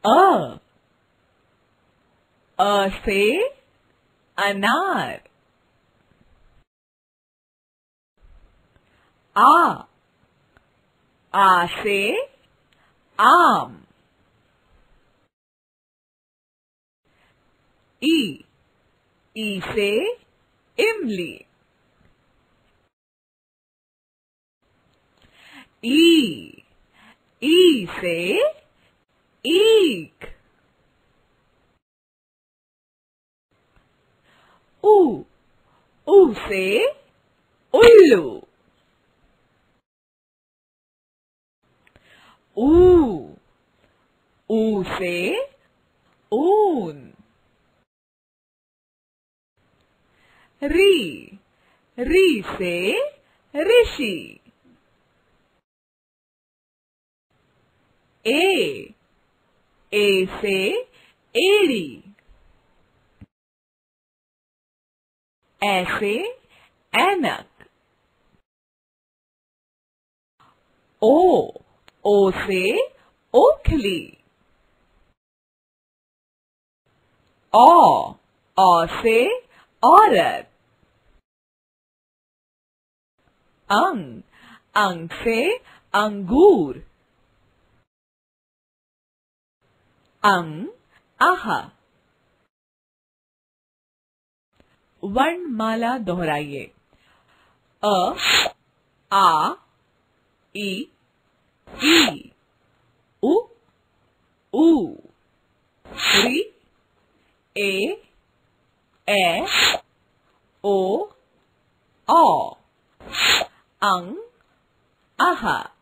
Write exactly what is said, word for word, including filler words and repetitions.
अ अ से अनार। आ आ से आम। ई ई से इमली। ई ई से ईख। उ उ से उल्लू। ऊ ऊ से ऊन। री री से ऋषि। ए ए से एड़ी। ऐसे ऐनक। ओ ओ से ओखली। औ औ से औरत। अंग अंग से अंगूर। अंग आह। वर्णमाला दोहराइए। अ आ ई ई उ ऊ री ए ए ओ औ अंग आह।